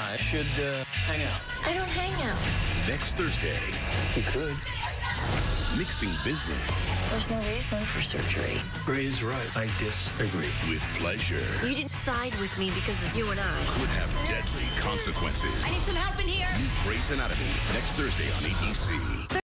I should hang out. I don't hang out. Next Thursday, You could. mixing business There's no reason for surgery. Ray is right. I disagree. with pleasure You didn't side with me because of you and I. could have deadly consequences. I need some help in here. Grey's Anatomy, next Thursday on ABC.